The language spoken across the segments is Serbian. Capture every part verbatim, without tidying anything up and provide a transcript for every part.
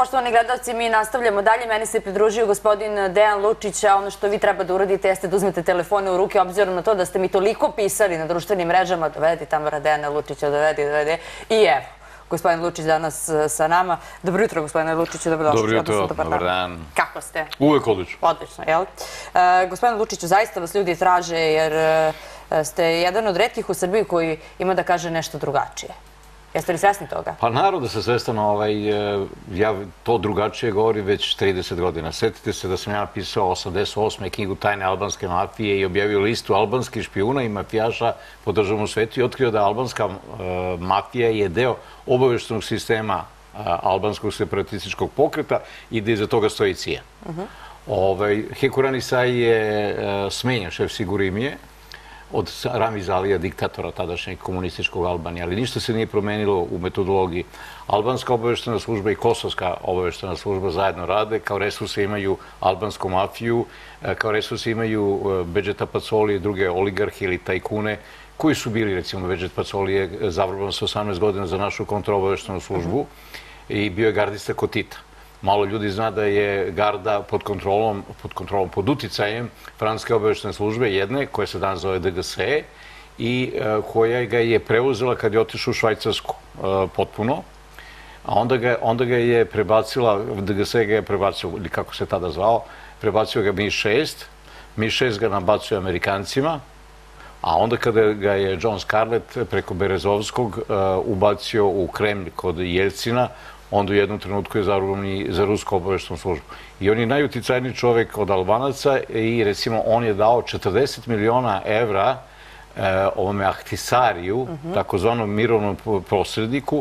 poštovani gledalci, mi nastavljamo dalje. Meni se pridružio gospodin Dejan Lučić, a ono što vi treba da uradite jeste da uzmete telefone u ruke, obzirom na to da ste mi toliko pisali na društvenim mrežama, dovedi Tamara Dejana Lučića, dovedi, dovedi. I evo, gospodin Lučić danas sa nama. Dobro jutro, gospodine Lučiću, dobrodošli. Dobro jutro, dobar dan. Kako ste? Uvek odlično. Odlično, jel? Gospodine Lučiću, zaista vas ljudi traže jer ste jedan od retkih u Srbiji koji ima da kaže nešto drugačije. Jeste li svesni toga? Pa naravno da se svestan, ja to drugačije govorim već trideset godina. Sjetite se da sam ja napisao osamdeset osme knjigu Tajne albanske mafije i objavio listu albanskih špijuna i mafijaša po državnom svetu i otkrio da albanska mafija je deo obaveštenog sistema albanskog separatističkog pokreta i da iza toga stoji C I A. Heko Ranisaj je smenjen šef Sigurimije od Ramiz Alija, diktatora tadašnjeg komunističkog Albanije, ali ništa se nije promenilo u metodologiji. Albanska obaveštena služba i kosovska obaveštena služba zajedno rade, kao resurse imaju albansku mafiju, kao resurse imaju Bedžeta Pacoli i druge oligarhe ili tajkune, koji su bili, recimo, Bedžet Pacoli je zavrban sa osamnaest godina za našu kontraobaveštenu službu i bio je gardista kod Tita. Malo ljudi zna da je garda pod kontrolom, pod kontrolom, pod uticajem francuske obaveštene službe jedne, koja se danas zove D G S i koja ga je preuzela kad je otišao u Švajcarsku potpuno, a onda ga je prebacila, D G S ga je prebacio, ili kako se tada zvao, prebacio ga Mi šest, Mi šest ga nabacuje Amerikancima, a onda kada ga je John Scarlett preko Berezovskog ubacio u Kremlj kod Jelcina, onda u jednom trenutku je zarobljen za rusku obaveštenu službu. I on je najuticajniji čovek od Albanaca i recimo on je dao četrdeset miliona evra ovome Ahtisariju, takozvanom mirovnom posredniku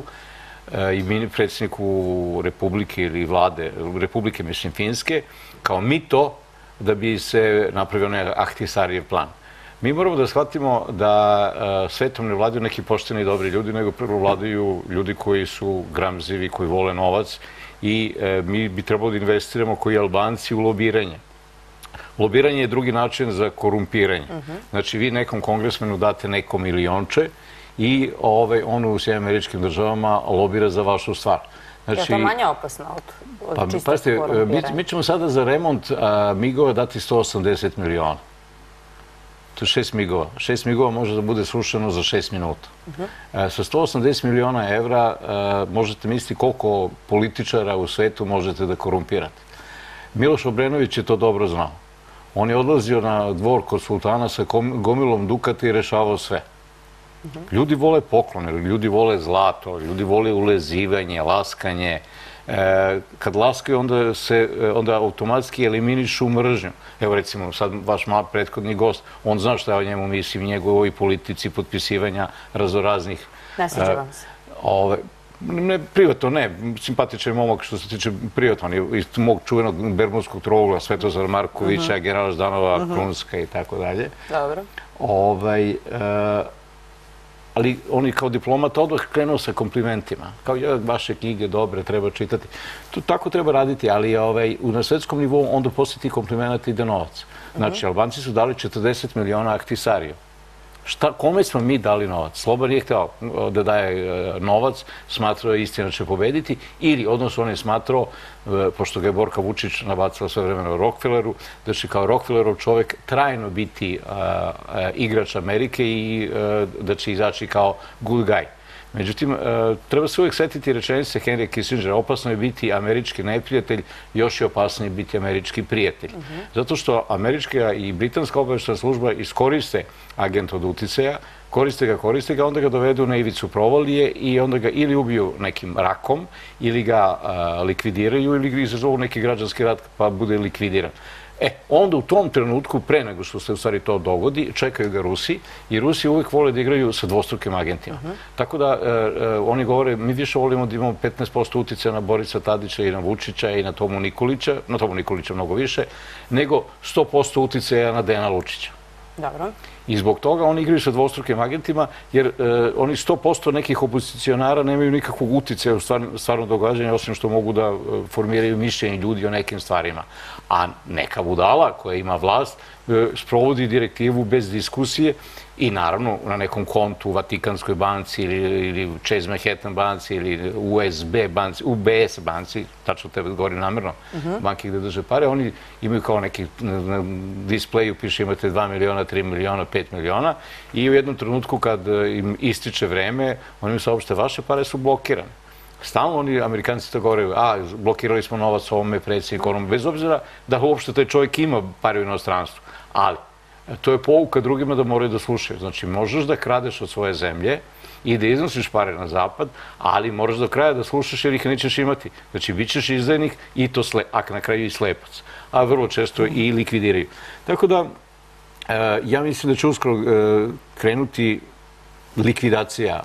i predsjedniku Republike ili vlade, Republike, mislim, Finske, kao mito da bi se napravio onaj Ahtisarijev plan. Mi moramo da shvatimo da svetom ne vladaju neki pošteni i dobri ljudi, nego prvo vladaju ljudi koji su gramzivi, koji vole novac i mi bi trebalo da investiramo koji Albanci u lobiranje. Lobiranje je drugi način za korumpiranje. Znači, vi nekom kongresmenu date neko milionče i on u Sjedinjenim Američkim Državama lobira za vašu stvar. Je to manje opasno od čistog korumpiranja? Mi ćemo sada za remont migova dati sto osamdeset miliona. To je šest migova. Šest migova može da bude srušeno za šest minuta. Sa sto osamdeset miliona evra možete misliti koliko političara u svetu možete da korumpirate. Miloš Obrenović je to dobro znao. On je odlazio na dvor kod sultana sa gomilom dukata i rešavao sve. Ljudi vole poklone, ljudi vole zlato, ljudi vole ulezivanje, laskanje. Kad laskaju, onda automatski eliminišu mržnju. Evo, recimo, sad vaš mal prethodni gost, on zna šta je o njemu mislim, njegovoj politici, potpisivanja razoraznih... Ne sviđa vam se? Ne, privatno ne. Simpatičan je momak što se tiče privatno. On je iz mog čuvenog bermudskog trougla, Svetozar Markovića, generala Ždanova, Krunska i tako dalje. Dobro. Ali on je kao diplomat odmah krenuo sa komplimentima. Kao, ja, vaše knjige dobre, treba čitati. Tako treba raditi, ali na svetskom nivou onda posle tih komplimenata ide novac. Znači, Albanci su dali četrdeset miliona Ahtisariju. Kome smo mi dali novac? Sloba nije hteo da daje novac, smatrao je istina će pobediti, ili, odnosno, on je smatrao, pošto ga je Borka Vučić nabacila sve vremena u Rockefelleru, da će kao Rockefellerov čovek trajno biti igrač Amerike i da će izaći kao good guy. Međutim, treba se uvijek setiti rečenice Henry Kissingera, opasno je biti američki neprijatelj, još je opasnije biti američki prijatelj. Zato što američka i britanska obaveštena služba iskoriste agenta od uticaja, koriste ga, koriste ga, onda ga dovedu na ivicu provalije i onda ga ili ubiju nekim rakom, ili ga likvidiraju, ili ga izazovu neki građanski rat pa bude likvidiran. E, onda u tom trenutku, pre nego što se u stvari to dogodi, čekaju ga Rusi i Rusi uvijek vole da igraju sa dvostrukim agentima. Tako da oni govore, mi više volimo da imamo petnaest posto uticaja na Borisa Tadića i na Vučića i na Tomu Nikolića, na Tomu Nikolića mnogo više, nego sto posto uticaja na Dejana Lučića. Dobro. I zbog toga oni igraju sa dvostrukim agentima, jer oni sto posto nekih opozicionara nemaju nikakvog uticaja u stvarno događanje, osim što mogu da formiraju mišljenje ljudi o nekim stvarima. A neka budala koja ima vlast sprovodi direktivu bez diskusije i naravno na nekom kontu u Vatikanskoj banci ili u Chase Manhattan banci ili U S B banci, U B S banci, tačno tebe govorim namerno, banke gde drže pare, oni imaju kao neki na displeju piše imate dva miliona, tri miliona, pet miliona i u jednom trenutku kad im ističe vreme, oni im saopšte vaše pare su blokirane. Stalno oni, Amerikanci to govore, a, blokirali smo novac ovome predsjedniku, onom, bez obzira da uopšte taj čovjek ima pare u inostranstvu. Ali, to je pouka drugima da moraju da slušaju. Znači, možeš da kradeš od svoje zemlje i da iznosiš pare na zapad, ali moraš do kraja da slušaš jer ih nećeš imati. Znači, bit ćeš izdajnik i to, a na kraju i slepac. A vrlo često i likvidiraju. Tako da, ja mislim da će uskoro krenuti likvidacija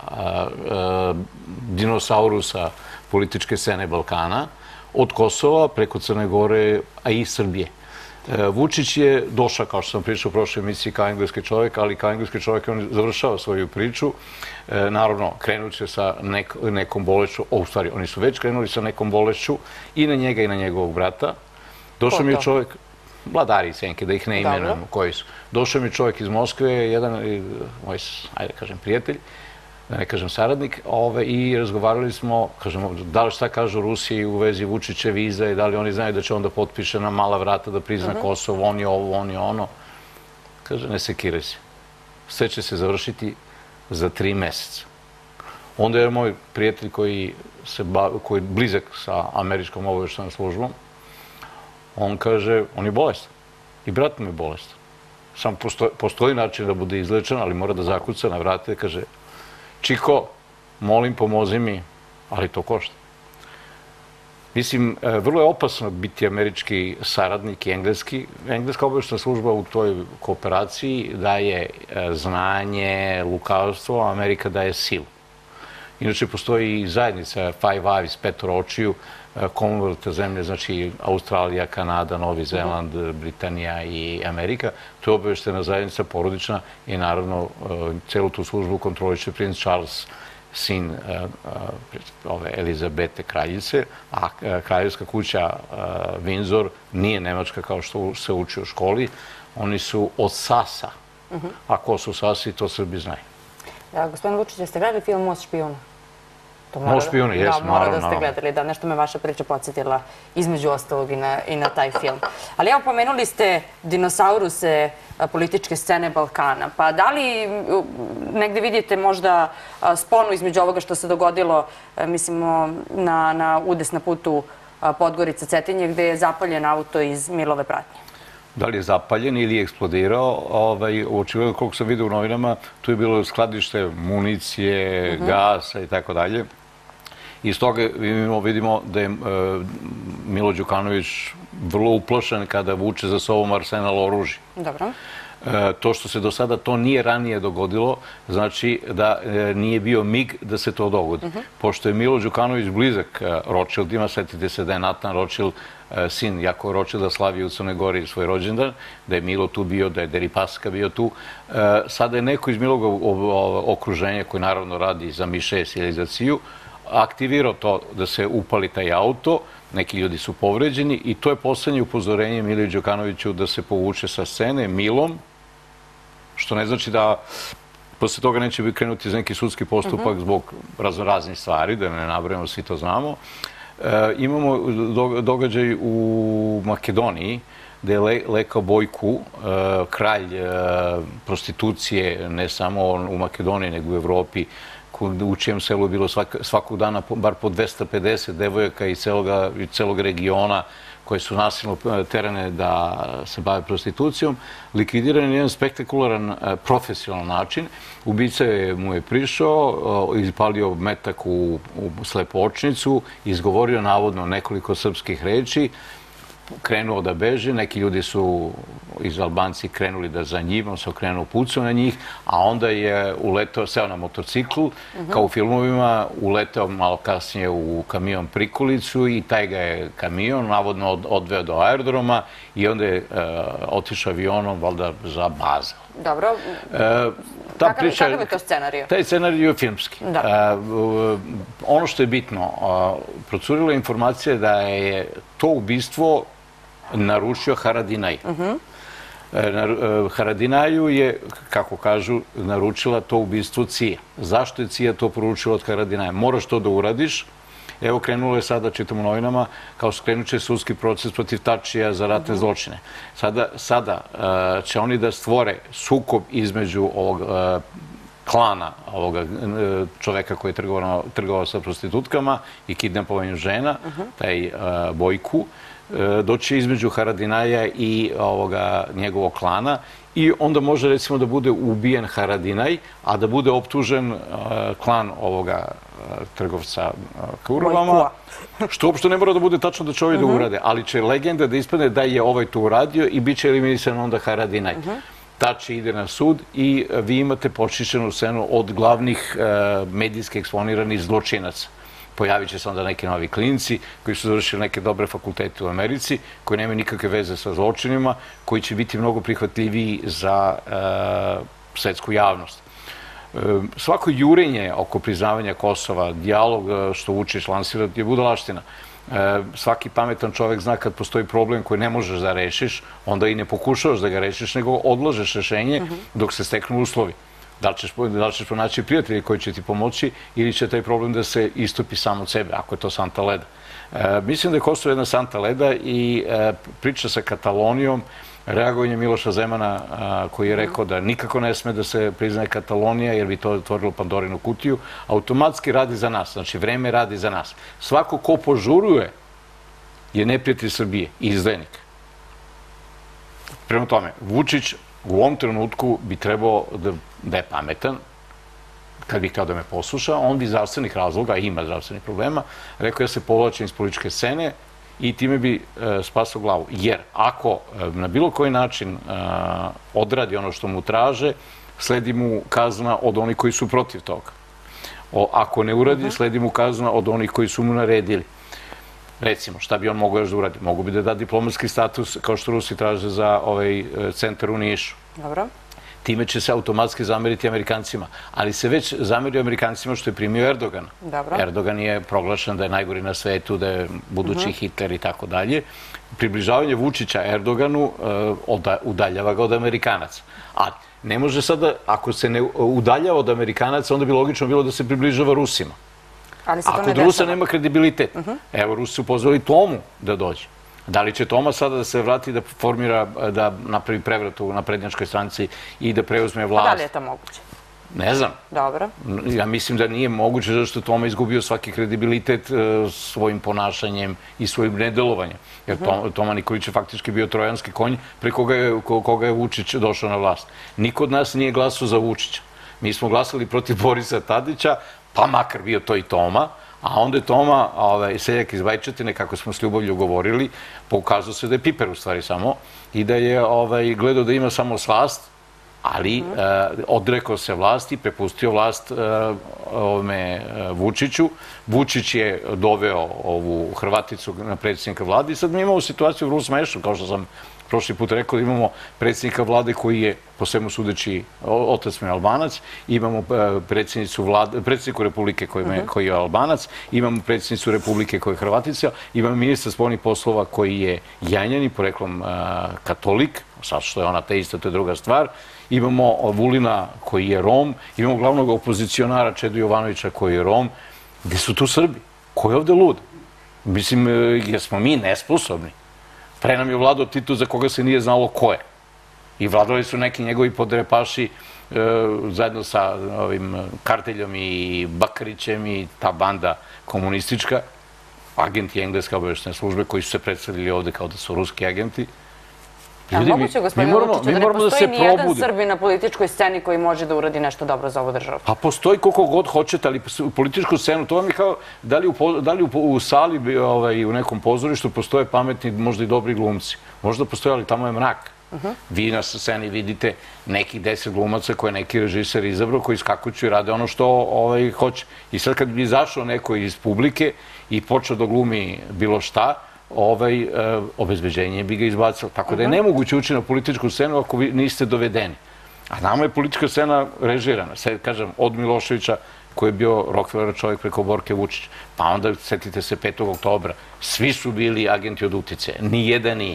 dinosaurusa političke scene Balkana, od Kosova preko Crne Gore, a i Srbije. Vučić je došao, kao što sam pričao u prošloj emisiji, kao engleski čovjek, ali kao engleski čovjek on završava svoju priču. Naravno, krenut će sa nekom bolešću, o, u stvari, oni su već krenuli sa nekom bolešću i na njega i na njegovog brata. Došao mi je čovjek, vladari i senke, da ih ne imenujemo koji su. Došao mi je čovjek iz Moskve, jedan moj, ajde kažem, prijatelj, da ne kažem saradnik, i razgovarali smo, kažemo, da li šta kažu Rusiji u vezi Vučiće vize i da li oni znaju da će onda potpiše na mala vrata da prizna Kosovo, on je ovo, on je ono. Kaže, ne sekiraj se. Sve će se završiti za tri meseca. Onda je moj prijatelj koji je blizak sa američkom obavještajnom službom, on kaže, on je bolestan. I brat mu je bolestan. Samo postoji način da bude izlečen, ali mora da zakuca na vrate i kaže, Čiko, molim, pomozi mi, ali to košta. Mislim, vrlo je opasno biti američki saradnik i engleski. Engleska obavještajna služba u toj kooperaciji daje znanje, lukavstvo, a Amerika daje silu. Inače, postoji i zajednica Five Eyes, petoro očiju, Commonwealth zemlje, znači Australija, Kanada, Novi Zeland, Britanija i Amerika. To je obavještajna zajednica porodična i naravno celu tu službu kontroliše princ Charles, sin ove Elizabete kraljice, a kraljevska kuća Windsor nije nemačka kao što se uči u školi. Oni su od Sasa. A ko su Sasi, to Srbi znaju. Gospodin Vučić, jeste gledali film Most špijuna? Most špijuna, jesmo, naravno. Da, mora da ste gledali, da, nešto me vaša priča podsjetila između ostalog i na taj film. Ali evo, pomenuli ste dinosauruse političke scene Balkana. Pa da li negde vidite možda sponu između ovoga što se dogodilo, mislimo, na udes na putu Podgorica-Cetinje, gde je zapaljen auto iz Milove pratnje? Da li je zapaljen ili je eksplodirao, očigledno koliko sam vidio u novinama, tu je bilo skladište municije, gasa i tako dalje. Iz toga vidimo da je Milo Đukanović vrlo uplašen kada vuče za sobom arsenal oružja. Dobro. To što se do sada to nije ranije dogodilo, znači da nije bio mig da se to dogodi. Pošto je Milo Đukanović blizak Rothschildima, setite se da je Natan Rothschild, sin Jakova Rothschilda, slavio u Crnoj Gori svoj rođendan, da je Milo tu bio, da je Deripaska bio tu. Sada je neko iz Milog okruženja, koji naravno radi za Mi šest ili za C I U, aktivirao to da se upali taj auto, neki ljudi su povređeni i to je poslednje upozorenje Mili Đukanoviću da se povuče sa scene Milom, što ne znači da posle toga neće biti krenuti za neki sudski postupak zbog raznih stvari, da ne nabrajamo, svi to znamo. Imamo događaj u Makedoniji, gde je Leka Bojku, kralj prostitucije, ne samo u Makedoniji, nego u Evropi, u čijem selu je bilo svakog dana bar po dvesta pedeset devojaka iz celog regiona koje su nasilno terane da se bave prostitucijom, likvidiran je jedan spektakularan profesionalan način. Ubica mu je prišao, izpalio metak u slepočnicu, izgovorio navodno nekoliko srpskih reči, krenuo da beže, neki ljudi su iz Albanci krenuli da za njim, on se okrenuo pucao na njih, a onda je uletao, seo na motociklu, kao u filmovima, uletao malo kasnije u kamion prikolicu i taj ga je kamion navodno odveo do aerodroma i onda je otišao avionom, valjda, za Bazel. Dobro. Kakav je to scenarij? Taj scenarij je filmski. Ono što je bitno, procurila informacija da je to ubistvo naručio Haradinaj. Haradinaju je, kako kažu, naručila to ubistvo C I A. Zašto je C I A to poručila od Haradinaja? Moraš to da uradiš. Evo, krenulo je sada, čitam u novinama, kao skrenut će sudski proces protiv Tačija za ratne zločine. Sada će oni da stvore sukob između ovog klana, ovoga čoveka koji je trgovao sa prostitutkama i kidnapovanju žena, taj Bojku, doći između Haradinaja i njegovog klana i onda može recimo da bude ubijen Haradinaj, a da bude optužen klan ovoga trgovca kurovama, što uopšte ne mora da bude tačno da će ovi da urade, ali će legenda da ispadne da je ovaj to uradio i bit će eliminisan onda Haradinaj. Tači ide na sud i vi imate počišćenu scenu od glavnih medijski eksponiranih zločinaca. Pojavit će se onda neki novi klinci koji su završili neke dobre fakultete u Americi, koji nemaju nikakve veze sa zločinima, koji će biti mnogo prihvatljiviji za svetsku javnost. Svako jurenje oko priznavanja Kosova, dijalog što Vučić lansira je budalaština. Svaki pametan čovek zna kad postoji problem koji ne možeš da rešiš, onda i ne pokušavaš da ga rešiš, nego odložeš rešenje dok se steknu uslovi. Da li ćeš pronaći prijatelji koji će ti pomoći ili će taj problem da se istopi sam od sebe, ako je to santa leda. Mislim da je Kosovo jedna santa leda i priča sa Katalonijom, reagovanje Miloša Zemana koji je rekao da nikako ne sme da se priznaje Katalonija jer bi to otvorilo Pandorinu kutiju, automatski radi za nas, znači vreme radi za nas. Svako ko požuruje je neprijatelj Srbije i izdajnik. Prema tome, Vučić u ovom trenutku bi trebao da je pametan, kad bi htio da me posluša, on bi zdravstvenih razloga, ima zdravstvenih problema, rekao ja se povlačim iz političke scene i time bi spasao glavu. Jer ako na bilo koji način odradi ono što mu traže, sledi mu kazna od onih koji su protiv toga. Ako ne uradi, sledi mu kazna od onih koji su mu naredili. Recimo, šta bi on mogao još da uradi? Mogu bi da da diplomatski status, kao što Rusi traže za ovaj centar u Nišu. Dobro. Time će se automatski zameriti Amerikancima. Ali se već zamerio Amerikancima što je primio Erdogana. Erdogan je proglašen da je najgori na svetu, da je budući Hitler i tako dalje. Približavanje Vučića Erdoganu udaljava ga od Amerikanaca. A ne može sada, ako se ne udaljava od Amerikanaca, onda bi logično bilo da se približava Rusima. A kod Rusa nema kredibilitet. Evo, Rusi su pozvali Tomu da dođe. Da li će Toma sada da se vrati da formira, da napravi prevrat u naprednjačkoj stranci i da preuzme vlast? Da li je to moguće? Ne znam. Dobro. Ja mislim da nije moguće zato što je Toma izgubio svaki kredibilitet svojim ponašanjem i svojim nedelovanjem. Jer Toma Nikolić je faktički bio trojanski konj pre koga je Vučić došao na vlast. Niko od nas nije glasao za Vučića. Mi smo glasali protiv Borisa Tadića, pa makar bio to i Toma, a onda je Toma, seljak iz Bajčetine, kako smo s ljubavlju govorili, pokazao se da je piper u stvari samo i da je gledao da ima samo slast, ali odrekao se vlasti, prepustio vlast Vučiću. Vučić je doveo ovu Hrvaticu na predsjednika vlade i sad mi imamo situaciju vrlo smešnu, kao što sam prošli put rekao, da imamo predsjednika vlade koji je, po svemu sudeći, otac mu je Albanac, imamo predsjedniku Republike koji je Albanac, imamo predsjednicu Republike koja je Hrvatica, imamo ministra spoljnih poslova koji je Janjanin, poreklom katolik, sad što je ona ateista, to je druga stvar, imamo Vulina koji je Rom, imamo glavnog opozicionara Čedu Jovanovića koji je Rom. Gde su tu Srbi? Ko je ovde lud? Mislim, jer smo mi nesposobni. Pre nam je vladao Tito za koga se nije znalo ko je. I vladali su neki njegovi podrepaši zajedno sa Karteljom i Bakarićem i ta banda komunistička, agenti engleske obaveštene službe koji su se predstavili ovde kao da su ruski agenti. A moguće, gospodine Vučiću, da ne postoji ni jedan Srbin na političkoj sceni koji može da uradi nešto dobro za ovu državu? Pa postoji koliko god hoćete, ali u političku scenu, to vam je kao da li u sali, u nekom pozorištu postoje pametni, možda i dobri glumci. Možda postoje, ali tamo je mrak. Vi na sceni vidite nekih deset glumaca koje neki režiser izabrao, koji skakuću i rade ono što hoće. I sad kad bi izašao neko iz publike i počeo da glumi bilo šta, obezbeđenje bi ga izbacilo. Tako da je nemoguće ući na političku scenu ako vi niste dovedeni. A nama je politička scena režirana. Sad kažem, od Miloševića, koji je bio Rockefeller čovjek preko Borke Vučić, pa onda setite se petog oktobra, svi su bili agenti od uticaja, nijedan nije.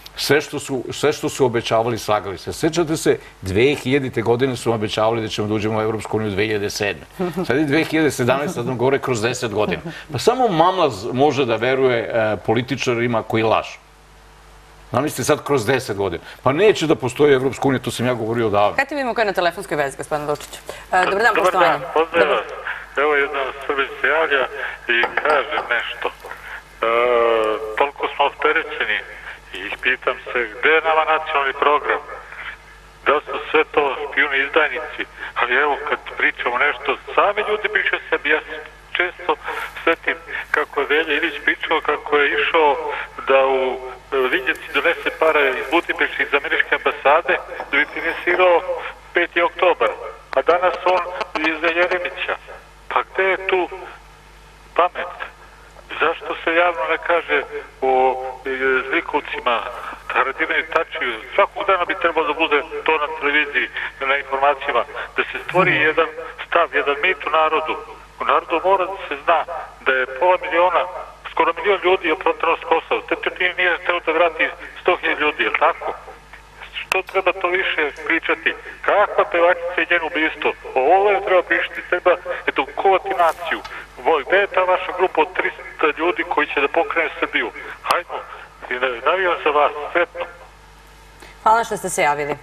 Sve što su obećavali, slagali se. Sećate se, dve hiljadite godine su obećavali da ćemo da uđemo u Evropsku uniju dve hiljade sedme. Sad je dve hiljade sedamnaeste, sad nam govore kroz deset godina. Pa samo mamlaz može da veruje političarima koji lažu. Zamislite sad kroz deset godina. Pa neće da postoji Evropska unija, to sam ja govorio odavno. Kaj ti vidimo ko je na telefonskoj vezi, gospodine Lučiću? Dobar dan, poštovanje. Dobar dan, pozdrav vas. Evo jedan Srbin se javlja i kaže nešto. Toliko smo opterećeni i pitam se gde je nama nacionalni program? Da su sve to špijuni izdajnici? Ali evo kad pričamo nešto, sami ljudi piše sebi. Ja često svetim kako je Velja Ilić pričao kako je išao da u Vinjeci donese pare iz Budimpešte iz američke ambasade da bi finansirao peti oktobar. A danas on je za Jeremića. Pa gde je tu pamet? Zašto se javno ne kaže o zlikovcima Haradina i Tačiju? Svakog dana bi trebalo da bude to na televiziji, na informacijama, da se stvori jedan stav, jedan mit u narodu. U narodu mora da se zna da je pola miliona, skoro milion ljudi je protrano s Kosova. Te nije htio da vrati sto hiljada ljudi, je li tako? Što treba to više pričati? Kakva pevačica je njeno ubistvo? O ovome treba pričati, treba edukovati naciju. Gde je ta vaša grupa od trista ljudi koji će da pokrene Srbiju? Hajmo, navijam za vas, sretno. Hvala što ste se javili.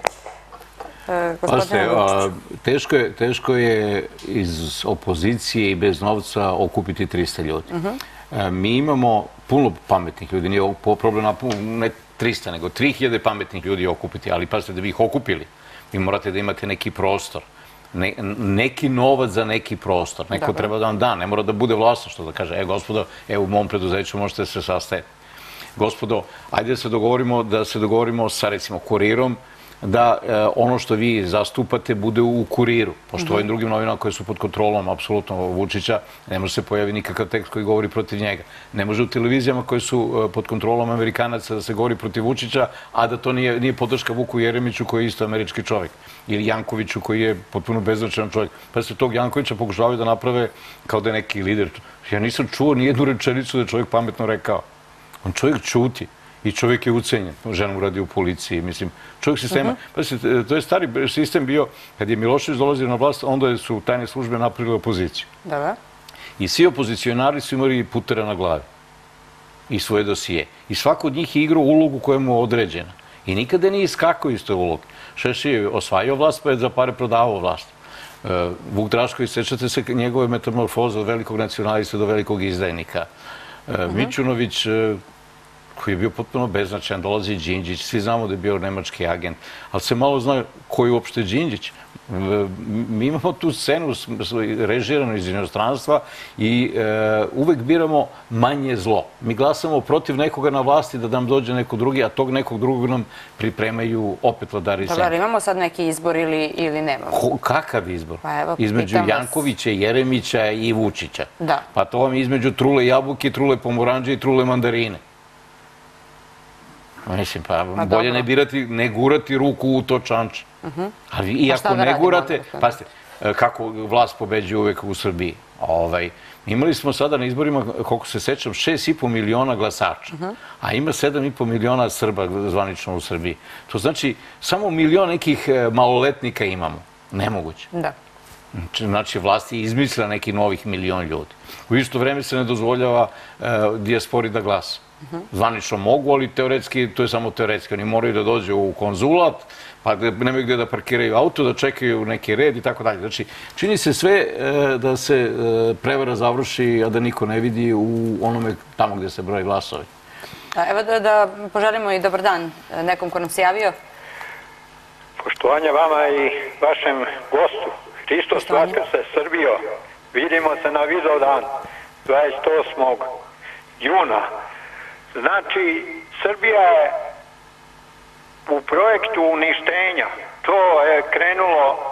Teško je iz opozicije i bez novca okupiti trista ljudi. Mi imamo puno pametnih ljudi, nije problem ne trista, nego tri hiljade pametnih ljudi okupiti, ali pazite, da bi ih okupili, vi morate da imate neki prostor, neki novac za neki prostor, neko treba da vam da, ne mora da bude vlasništvo, da kaže, e, gospodo, evo u mom preduzeću možete se sastaviti. Gospodo, ajde da se dogovorimo, da se dogovorimo sa, recimo, Kurirom, da ono što vi zastupate bude u Kuriru, pošto ovim drugim novinama koje su pod kontrolom, apsolutno, Vučića, ne može se pojavi nikakav tekst koji govori protiv njega. Ne može u televizijama koje su pod kontrolom Amerikanaca da se govori protiv Vučića, a da to nije podrška Vuku Jeremiću koji je isto američki čovjek. Ili Jankoviću koji je potpuno beznačajan čovjek. Pa se tog Jankovića pokušavaju da naprave kao da je neki lider. Ja nisam čuo nijednu rečenicu da je čovjek pametno rekao. On čovjek čuti. I čovjek je ucenjen. Žena mu radi u policiji, mislim. Čovjek sistema, pa se, to je stari sistem bio, kad je Milošević dolazio na vlast, onda su tajne službe napravile opoziciju. Da. I svi opozicionari su imali putera na glavi. I svoje dosije. I svako od njih je igrao ulogu koja mu je određena. I nikada nije iskakao iz te uloge. Šešelj je osvajao vlast, pa je za pare prodavao vlast. Vuk Drašković, sećate se njegove metamorfoze od velikog nacionalista do velikog izdajnika. Mićunović, koji je bio potpuno beznačajan, dolazi Đinđić, svi znamo da je bio nemački agent, ali se malo zna ko je uopšte Đinđić. Mi imamo tu scenu režiranu iz inostranstva i uvek biramo manje zlo. Mi glasamo protiv nekoga na vlasti da nam dođe neko drugi, a tog nekog drugog nam pripremaju opet vladari zemlje. Dobar, imamo sad neki izbor ili nemamo? Kakav izbor? Između Jankovića, Jeremića i Vučića. Pa to vam je između trule jabuke, trule pomoranđe i trule mandarine. Mislim, pa bolje ne birati, ne gurati ruku u to čanče. Ali i ako ne gurate, pazite, kako vlast pobeđuje uvek u Srbiji. Imali smo sada na izborima, koliko se sećam, šest i po miliona glasača, a ima sedam i po miliona Srba zvanično u Srbiji. To znači, samo milion nekih maloletnika imamo. Nemoguće. Da. Znači, vlast je izmislila neki novih milion ljudi. U isto vreme se ne dozvoljava dijaspori da glasa. Zvanično mogu, ali teoretski, to je samo teoretski. Oni moraju da dođe u konzulat, pa nemaju gde da parkiraju auto, da čekaju neki red i tako dalje. Znači, čini se sve da se prevara završi, a da niko ne vidi u onome tamo gde se broje glasovi. Evo da poželimo i dobar dan nekom ko nam se javio. Poštovanje vama i vašem gostu. Hristos Vaskrse, Srbijo. Vidimo se na Vidovdan dvadeset osmog juna. Znači, Srbija je u projektu uništenja. To je krenulo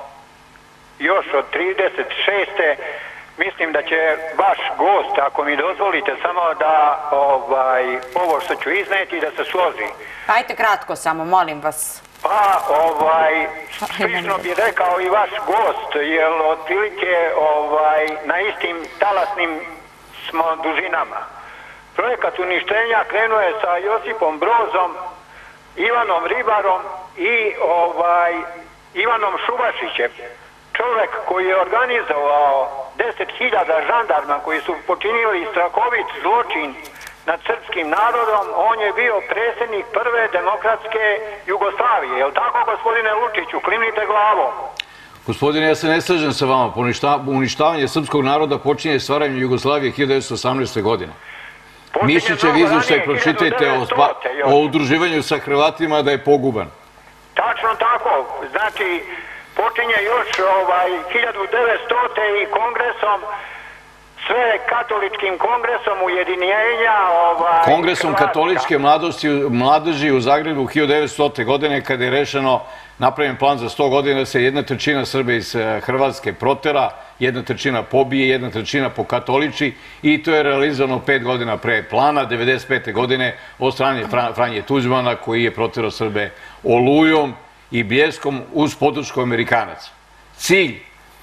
još od trideset šeste. Mislim da će vaš gost, ako mi dozvolite, samo da ovaj, ovo što ću izneti, da se složi. Ajte kratko samo, molim vas. Pa, ovaj, slično bi rekao i vaš gost, jer otprilike ovaj, na istim talasnim smo dužinama. Projekat uništenja krenuo je sa Josipom Brozom, Ivanom Ribarom i ovaj, Ivanom Šubašićem. Čovjek koji je organizovao deset hiljada žandarma koji su počinili strahovit zločin nad srpskim narodom, on je bio predsjednik prve demokratske Jugoslavije. Je li tako, gospodine Lučiću? Klimnite glavom. Gospodine, ja se ne slažem sa vama. Uništavanje srpskog naroda počinje stvaranjem Jugoslavije hiljadu devetsto osamnaeste. godine. Mišićev izvještaj pročitajte o udruživanju sa Hrvatima da je poguban. Tačno tako. Znači, počinje još hiljadu devetstote. i kongresom, sve katoličkim kongresom ujedinjenja. Kongresom katoličke mladeži u Zagrebu hiljadu devetstote. godine kada je rešeno, napravljen plan za sto godina da se jedna trećina Srbe iz Hrvatske protera, jedna trećina pobije, jedna trećina pokatoliči i to je realizovano pet godina pre plana, devedeset pete. godine od strane Franje Tuđmana koji je proterao Srbe olujom i bljeskom uz podršku Amerikanaca. Cilj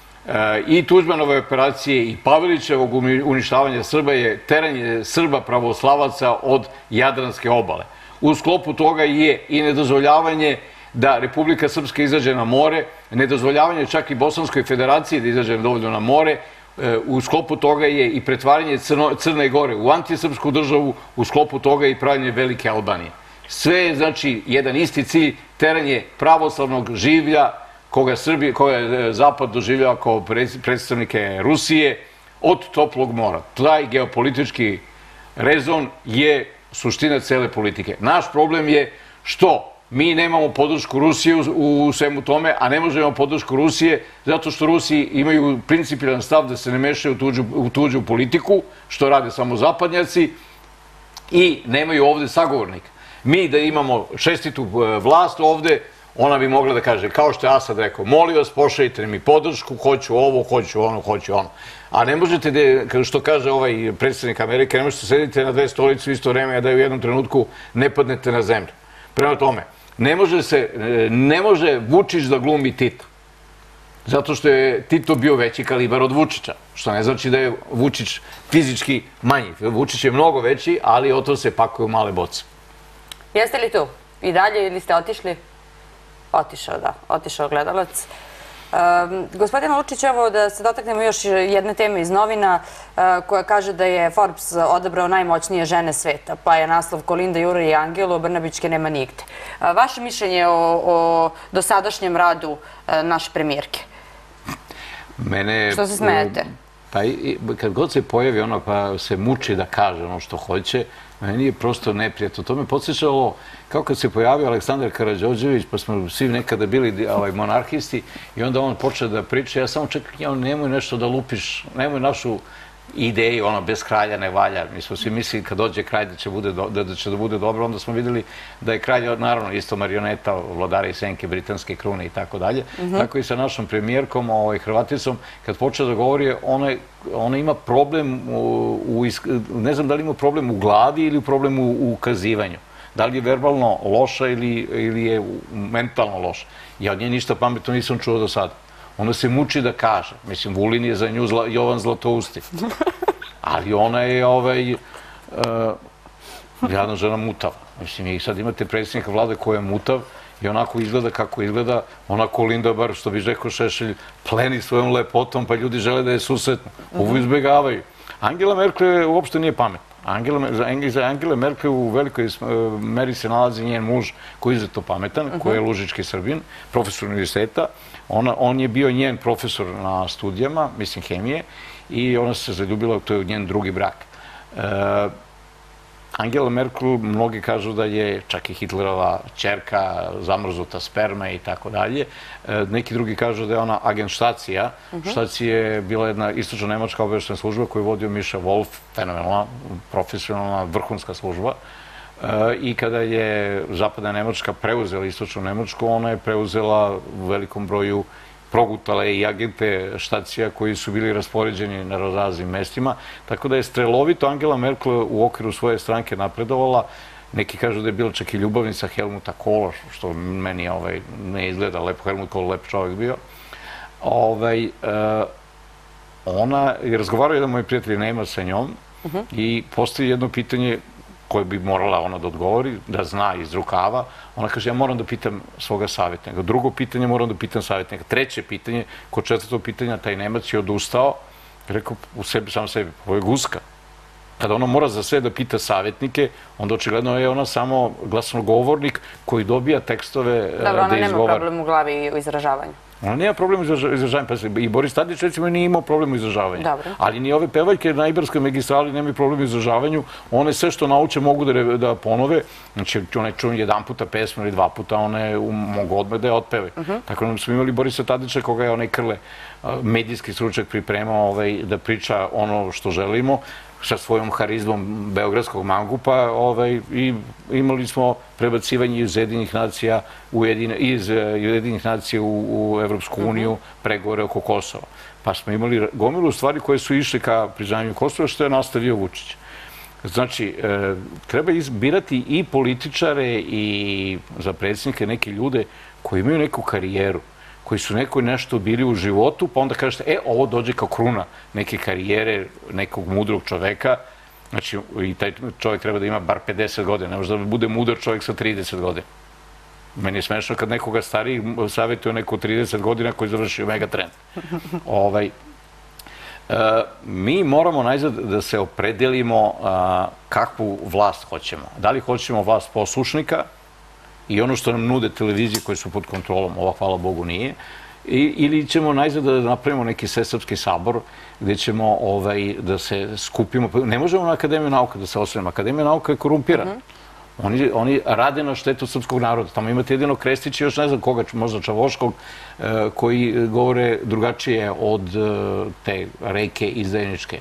i Tuđmanove operacije i Pavelićevog uništavanja Srba je teranje Srba pravoslavaca od Jadranske obale. U sklopu toga je i nedozvoljavanje da Republika Srpska izađe na more, nedozvoljavanje čak i Bosanskoj federaciji da izađe dovoljno na more. U sklopu toga je i pretvaranje Crne Gore u antisrpsku državu, u sklopu toga je i pravljanje Velike Albanije. Sve je, znači, jedan isti cilj, teranje pravoslavnog življa koga je Zapad doživljava kao predstavnike Rusije od toplog mora. Taj geopolitički rezon je suština cele politike. Naš problem je što mi nemamo podršku Rusije u svemu tome, a ne možemo podršku Rusije zato što Rusiji imaju principijelan stav da se ne mešaju u tuđu politiku, što rade samo zapadnjaci, i nemaju ovde sagovornika. Mi da imamo šestitu vlast ovde, ona bi mogla da kaže, kao što je Asad rekao, molim vas, pošaljite mi podršku, hoću ovo, hoću ono, hoću ono. A ne možete, što kaže ovaj predsjednik Amerike, ne možete sediti na dve stolice u isto vreme, a da u jednom trenutku ne padnete na zemlju. Prema tome, ne može se, ne može Vučić da glumi Tito. Zato što je Tito bio veći kalibar od Vučića, što ne znači da je Vučić fizički manji. Vučić je mnogo veći, ali o to se pakuje u male boce. Jeste li tu? I dalje ili ste otišli? Otišao, da. Otišao gledalac. Gospodin Lučić, evo da se dotaknemo još jedne teme iz novina koja kaže da je Forbes odabrao najmoćnije žene sveta, pa je naslov Kolinda, Jura i Angelo, Brnabićke nema nigde. Vaše mišljenje o dosadašnjem radu naše premijerke? Što se smijete? Pa kad god se pojavi ona pa se muči da kaže ono što hoće, meni je prosto neprijatno. To me podsjeća ovo, kao kad se pojavio Aleksandar Karađorđević, pa smo svi nekada bili monarhisti i onda on počeo da priča, ja samo čekam, nemoj nešto da lupiš, nemoj našu ideju, ono, bez kralja ne valja. Mi smo svi mislili kad dođe kralj da će da bude dobro, onda smo videli da je kralj, naravno, isto marioneta, vladara i senke, britanske krune i tako dalje. Tako i sa našom premijerkom, Hrvaticom, kad počeo da govori, ona ima problem, ne znam da li ima problem u glavi ili problem u ukazivanju. Da li je verbalno loša ili je mentalno loša. Ja od nje ništa pametno nisam čuo do sada. Ona se muči da kaže. Mislim, Vulin je za nju Jovan Zlatoustiv. Ali ona je jadna žena mutava. Mislim, i sad imate predsjednika vlade koja je mutav i onako izgleda kako izgleda. Ona Kolinda, bar što bi rekao Šešelj, pleni svojom lepotom, pa ljudi žele da je susretnu. Ovo izbjegavaju. Angela Merkel uopšte nije pametna. Za Angela Merkel u velikoj meri se nalazi njen muž koji je izuzetno pametan, koji je lužički Srbin, profesor univerziteta. On je bio njen profesor na studijama, mislim hemije, i ona se zaljubila, to je njen drugi brak. Angela Merkel, mnogi kažu da je čak i Hitlerova ćerka, zamrznuta sperma i tako dalje. Neki drugi kažu da je ona agent Štacija. Štacija je bila jedna istočno nemačka obavještajna služba koju je vodio Miša Wolf, fenomenalna, profesionalna, vrhunska služba. I kada je zapadna Nemačka preuzela istočnu Nemačku, ona je preuzela u velikom broju progutale i agente Štacija koji su bili raspoređeni na raznim mestima. Tako da je strelovito Angela Merkel u okviru svoje stranke napredovala. Neki kažu da je bila čak i ljubavnica Helmuta Kohla, što meni ne izgleda lepo. Helmut Kohl lep čovjek bio. Ona je razgovarao jedan moj prijatelj Nemac sa njom i postoji jedno pitanje koje bi morala ona da odgovori, da zna iz rukava. Ona kaže, ja moram da pitam svoga savjetnika. Drugo pitanje, moram da pitam savjetnika. Treće pitanje, kod četvrtog pitanja, taj Nemac je odustao, rekao u sebi, sam sebi, ovo je guska. Kada ona mora za sve da pita savjetnike, onda očigledno je ona samo glasnogovornik koji dobija tekstove da izgovara. Dobro, ona nema problem u glavi i u izražavanju. Ona nema problem u izražavanju. I Boris Tadić, recimo, nije imao problem u izražavanju. Ali ni ove pevaljke na Ibarskoj magistrali nemaju problem u izražavanju. One sve što nauče mogu da ponove. Znači, one čuju jedan puta pesmu ili dva puta, one mogu odmah da je otpevaju. Tako da smo imali Borisa Tadića, koga je onaj Krle, medijski stručnjak, pripremao da priča ono što želimo, sa svojom harizmom beogradskog mangupa, i imali smo prebacivanje iz Ujedinjenih nacija iz Ujedinjenih nacija u Evropsku uniju, pregovore oko Kosova. Pa smo imali gomilu stvari koje su išli ka priznanju Kosova, što je nastavio Vučić. Znači, treba izbirati i političare i za predsjednike neke ljude koji imaju neku karijeru, koji su neko nešto bili u životu, pa onda kažete, e, ovo dođe kao kruna neke karijere, nekog mudrog čoveka. Znači, i taj čovjek treba da ima bar pedeset godina, ne može da bude mudar čovjek sa trideset godina. Meni je smešno kad nekoga stariji savjetuje neko trideset godina koji završio Megatrend. Mi moramo najzad da se opredelimo kakvu vlast hoćemo. Da li hoćemo vlast poslušnika, i ono što nam nude televizije koje su pod kontrolom, ova hvala Bogu nije, ili ćemo najzad da napravimo neki svesrpski sabor gde ćemo da se skupimo. Ne možemo na Akademiju nauka da se osvrnemo. Akademija nauka je korumpirana. Oni rade na štetu srpskog naroda. Tamo imate jedino Krestića i još ne znam koga, možda Čavoškog, koji govore drugačije od te reke izdajničke.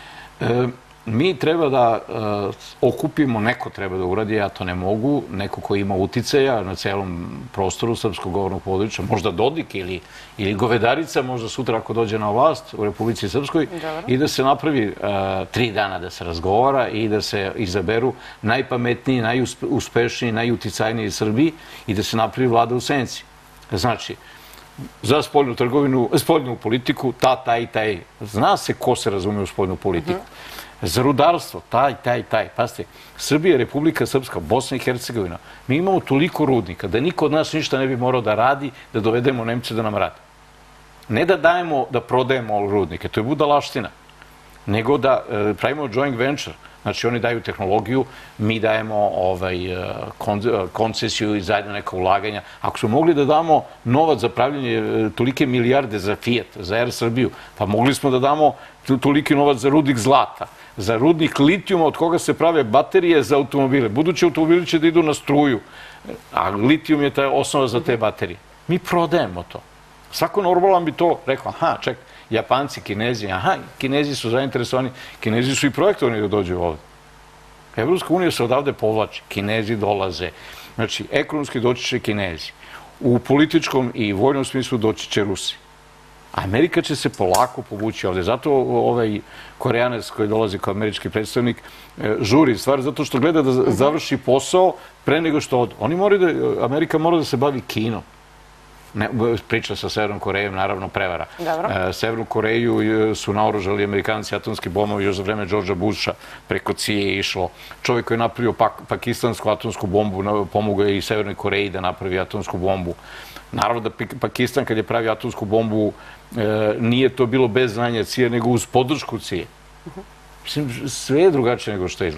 Mi treba da okupimo, neko treba da uradi, ja to ne mogu, neko koji ima uticaja na celom prostoru srpskog govornog područja, možda Dodik ili Govedarica, možda sutra ako dođe na vlast u Republici Srpskoj, i da se napravi tri dana da se razgovara i da se izaberu najpametniji, najuspešniji, najuticajniji Srbi i da se napravi vlada u senci. Znači, za spoljnu trgovinu, spoljnu politiku, ta, taj, taj. Zna se ko se razume u spoljnu politiku. Za rudarstvo, taj, taj, taj. Pazite, Srbija, Republika Srpska, Bosna i Hercegovina, mi imamo toliko rudnika da niko od nas ništa ne bi morao da radi, da dovedemo Nemce da nam radi. Ne da dajemo, da prodajemo rudnike, to je budalaština, nego da pravimo joint venture. Znači, oni daju tehnologiju, mi dajemo koncesiju i zajedno neka ulaganja. Ako smo mogli da damo novac za pravljanje tolike milijarde za Fiat, za Er Srbiju, pa mogli smo da damo toliki novac za rudnik zlata, za rudnik litijuma od koga se prave baterije za automobile. Budući automobili će da idu na struju, a litijum je ta osnova za te baterije. Mi prodajemo to. Svako normalan bi to rekao, aha, čekaj, Japanci, Kinezi, aha, Kinezi su zainteresovani, Kinezi su i projektovani da dođu ovde. Evropska unija se odavde povlači, Kinezi dolaze. Znači, ekonomski doći će Kinezi. U političkom i vojnom smislu doći će Rusi. Amerika će se polako povući ovde. Zato ovaj Koreanac koji dolazi kao američki predstavnik žuri stvar, zato što gleda da završi posao pre nego što od... Amerika mora da se bavi Kinom. Priča sa Severnom Korejom, naravno prevara. Severnu Koreju su naoružali Amerikanci atomski bombovi još za vreme Georgea Busha, preko Cije je išlo. Čovjek koji je napravio pakistansku atomsku bombu, pomogao je i Severnoj Koreji da napravi atomsku bombu. Naravno da Pakistan kad je pravio atomsku bombu nije to bilo bez znanja Cije, nego uz podršku Cije. Mislim, sve je drugačije nego što izgleda.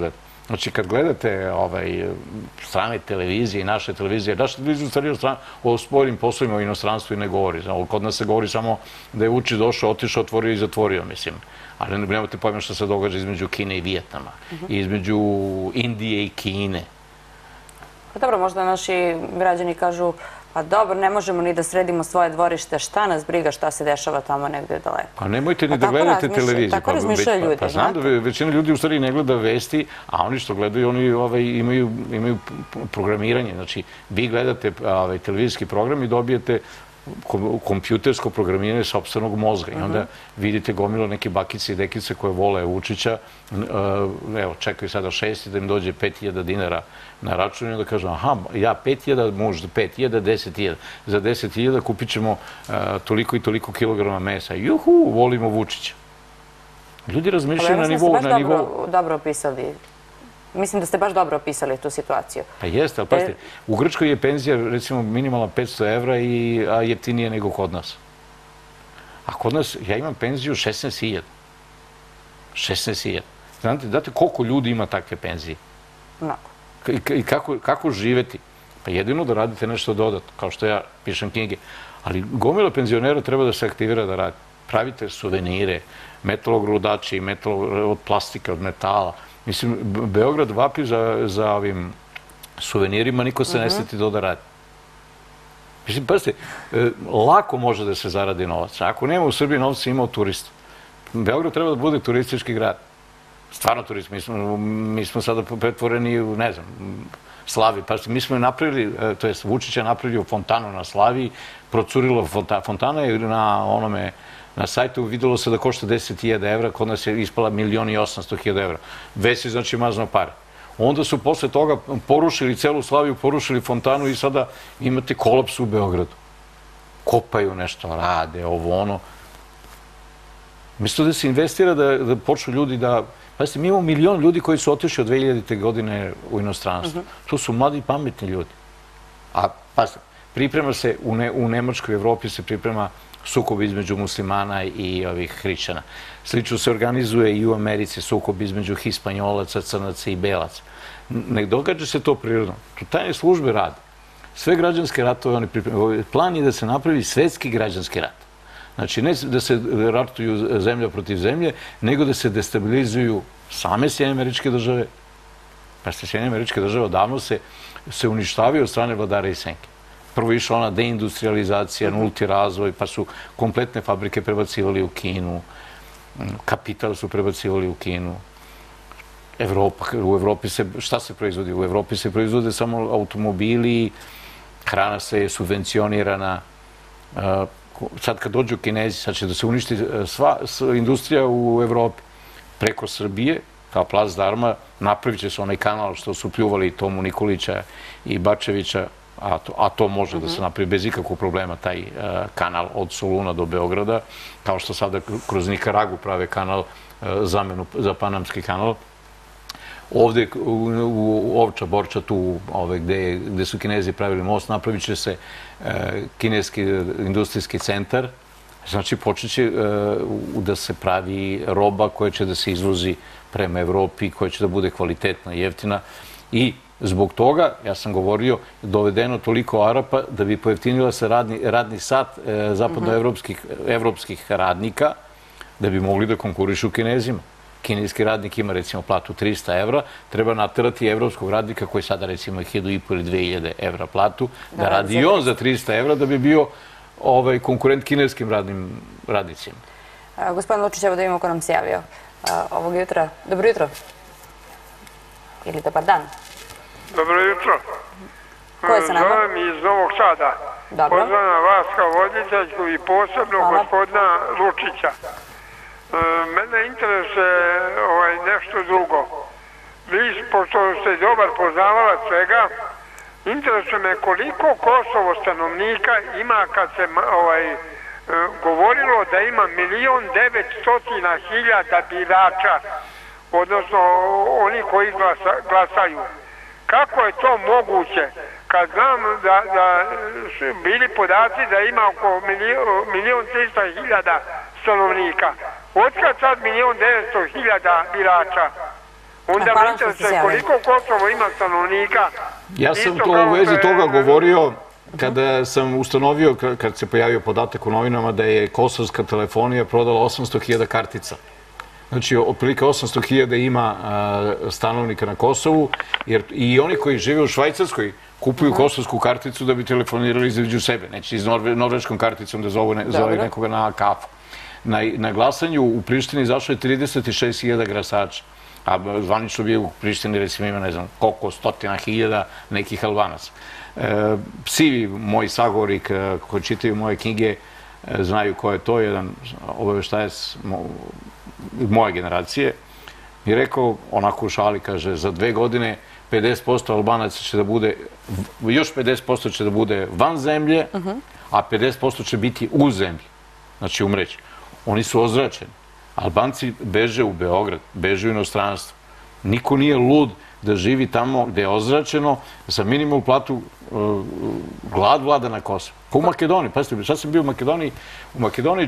Znači, kad gledate strane televizije i naše televizije, naše televizije u stvari o spoljnim poslovima u inostranstvu i ne govori. Kod nas se govori samo da je Vučić došao, otišao, otvorio i zatvorio, mislim. Ali nemate pojma što se događa između Kine i Vijetnama, između Indije i Kine. Pa dobro, možda naši građani kažu, pa dobro, ne možemo ni da sredimo svoje dvorište, šta nas briga, šta se dešava tamo negde daleko. Pa nemojte ni da gledate televiziju. Tako razmišljaju ljudi, znate. Pa znam da većina ljudi u stvari ne gleda vesti, a oni što gledaju, oni imaju programiranje. Znači, vi gledate televizijski program i dobijete kompjutersko programiranje sopstvenog mozga. I onda vidite gomilo neke bakice i dekice koje vole Vučića. Evo, čekaju sada šesti da im dođe pet hiljada dinara na račun i onda kažu, aha, ja pet hiljada, možda pet hiljada, deset hiljada. Za deset hiljada kupit ćemo toliko i toliko kilograma mesa. Juhu, volimo Vučića. Ljudi razmišljaju na nivou... Ali mislim da ste baš dobro opisali. Mislim da ste baš dobro opisali tu situaciju. Pa jeste, ali pazite, u Grčkoj je penzija, recimo, minimalna petsto evra, a jeftinije nego kod nas. A kod nas, ja imam penziju šesnaest hiljada. šesnaest hiljada. Znate koliko ljudi ima takve penzije? Mnogo. I kako živeti? Pa jedino da radite nešto dodatno, kao što ja pišem knjige. Ali gomila penzionera treba da se aktivira da radi. Pravite suvenire, metalogrudači, od plastike, od metala. Mislim, Beograd vapi za ovim suvenirima, niko se ne seti to da radi. Mislim, pazite, lako može da se zaradi novac. Ako nema u Srbiji novca, ima od turista. Beograd treba da bude turistički grad. Stvarno turist. Mi smo sada pretvoreni u, ne znam, Slavi. Pazite, mi smo napravili, to jest Vučić je napravio fontanu na Slavi, procurilo fontana i na onome na sajtu videlo se da košta deset hiljada evra, kod nas je ispala milion i osamsto hiljada evra. Već je, znači, mazno pare. Onda su posle toga porušili celu Slaviju, porušili fontanu i sada imate kolaps u Beogradu. Kopaju nešto, rade, ovo, ono. Mesto da se investira, da počnu ljudi da... Pazite, mi imamo milion ljudi koji su otišli od dve hiljadite godine u inostranstvo. To su mladi i pametni ljudi. A, pazite, priprema se, u Nemačkoj Evropi se priprema sukob između muslimana i ovih hrišćana. Slično se organizuje i u Americi sukob između Hispanjolaca, Crnaca i Belaca. Ne događa se to prirodno. Tu tajne službe rade. Sve građanske ratove oni pripremaju. Plan je da se napravi svetski građanski rat. Znači, ne da se ratuju zemlja protiv zemlje, nego da se destabilizuju same Sjedinjene Američke Države. Pa ste Sjedinjene Američke Države odavno se uništavaju od strane vladara i senke. Prvo išla ona deindustrializacija, nulti razvoj, pa su kompletne fabrike prebacivali u Kinu, kapital su prebacivali u Kinu. Evropa, u Evropi se, šta se proizvodi? U Evropi se proizvode samo automobili, hrana se je subvencionirana. Sad kad dođu Kinezi, sad će da se uništi sva industrija u Evropi. Preko Srbije, kao Plac Darma, napravit će se onaj kanal što su pljuvali Tomu Nikolića i Bačevića, a to može da se napravi bez ikakvog problema, taj kanal od Soluna do Beograda, kao što sada kroz Nikaragu prave kanal, zamenu za Panamski kanal. Ovde u Ovča, Borča, tu gde su Kinezi pravili most, napravit će se kineski industrijski centar. Znači, počet će da se pravi roba koja će da se izvozi prema Evropi, koja će da bude kvalitetna i jeftina. I zbog toga, ja sam govorio, dovedeno toliko Arapa da bi pojeftinila se radni sat zapadnoevropskih radnika da bi mogli da konkurišu Kinezima. Kineski radnik ima, recimo, platu trista evra, treba naterati evropskog radnika koji sada, recimo, hiljadu i po ili dve hiljade evra platu, da radi i on za trista evra da bi bio konkurent kineskim radnicima. Gospodin Lučić, evo da vidimo ko nam se javio ovog jutra. Dobro jutro. Ili dobar dan. Dobro jutro. Ko je sa nama? Zovem iz Novog Sada. Pozdravljam vas kao voditeljku i posebno gospodina Lučića. Mene interesuje nešto drugo. Vi, pošto ste dobar poznavalac svega, interesuje me koliko Kosovo stanovnika ima kad se govorilo da ima milion devetstotina hiljada birača, odnosno oni koji glasaju. Kako je to moguće? Kad znam da su bili podaci da ima oko milion trista hiljada stanovnika. Otkad sad milion devetsto hiljada birača? Onda me interesuje koliko Kosovo ima stanovnika. Ja sam to u vezi toga govorio kada sam ustanovio, kad se pojavio podatak u novinama, da je kosovska telefonija prodala osamsto hiljada kartica. Znači, otprilike osamsto hiljada ima stanovnika na Kosovu, jer i oni koji žive u Švajcarskoj kupuju kosovsku karticu da bi telefonirali između sebe. Neće iz norveškom karticom da zove nekoga na kafu. Na glasanju u Prištini izašlo je trideset šest hiljada glasača, a zvanično bi u Prištini, recimo, ima, ne znam, koliko stotina hiljada nekih Albanaca. Svi moji sagovornik koji čitaju moje knjige znaju ko je to, jedan obaveštajac moje generacije, mi je rekao, onako u šali, kaže, za dve godine pedeset posto Albanaca će da bude, još pedeset posto će da bude van zemlje, a pedeset posto će biti u zemlji, znači umreći. Oni su ozračeni. Albanci beže u Beograd, beže u inostranstvo. Niko nije lud da živi tamo gde je ozračeno, sa minimalnu platu glad vlada na Kosovo. Ko u Makedoniji, pazite, sad sam bio u Makedoniji, u Makedoniji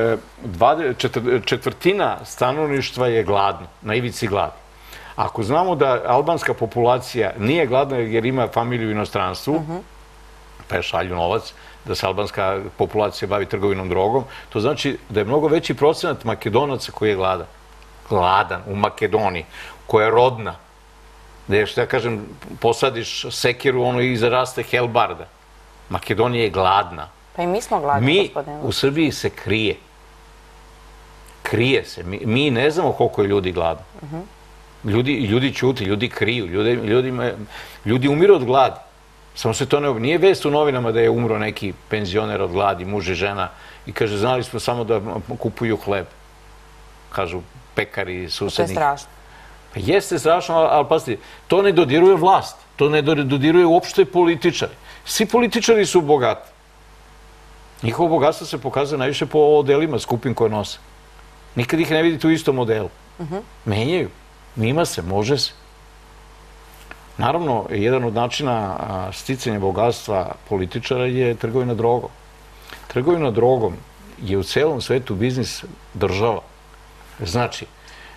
četvrtina stanovništva je gladno, na ivici glada. Ako znamo da albanska populacija nije gladna jer ima familiju u inostranstvu, pa je šalju novac, da se albanska populacija bavi trgovinom drogom, to znači da je mnogo veći procenat Makedonaca koji je gladan. Gladan u Makedoniji, koja je rodna. Da je, što ja kažem, posadiš sekiru, ono i zaraste helbarda. Makedonija je gladna. Pa i mi smo gladni, gospodine. Mi u Srbiji se krije. Krije se. Mi ne znamo koliko je ljudi gladno. Ljudi ćuti, ljudi kriju, ljudi umiru od gladi. Samo se to ne... Nije vest u novinama da je umro neki penzioner od gladi, muž i žena, i kaže, znali smo samo da kupuju hleb. Kažu pekari, susednik. To je strašno. Pa jeste strašno, ali pazite, to ne dodiruje vlast, to ne dodiruje uopšte političari. Svi političari su bogati. Njihovo bogatstvo se pokazuje najviše po odelima skupim koje nose. Nikad ih ne vidite u istom modelu. Menjaju. Nima se, može se. Naravno, jedan od načina sticanja bogatstva političara je trgovina drogom. Trgovina drogom je u celom svetu biznis država. Znači,